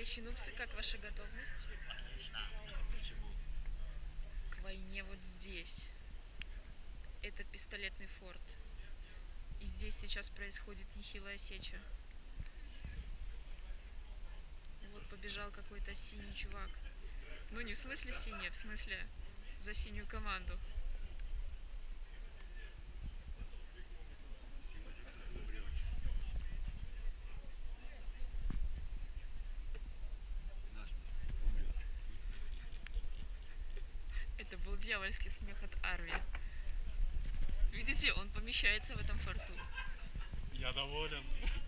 Товарищи нупсы, как ваша готовность? Отлично. Почему? К войне вот здесь. Это пистолетный форт. И здесь сейчас происходит нехилая сеча. Вот побежал какой-то синий чувак. Ну не в смысле синий, а в смысле за синюю команду. Сегодня кто-то умрет. Насмерть умрет. Это был дьявольский смех от Арви. Видите, он помещается в этом форту. Я доволен.